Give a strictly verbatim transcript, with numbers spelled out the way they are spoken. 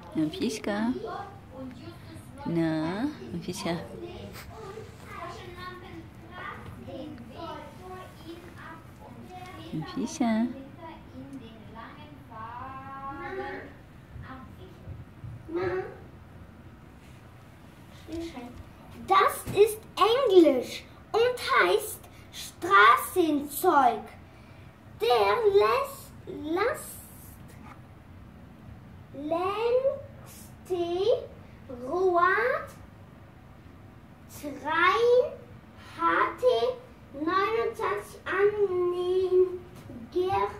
Anfiska. Na, Anfiska. Anfiska. Das ist Englisch und heißt Straßenzeug. Der lässt, lässt, längste Rad Train hatte neunundzwanzig Anhänger.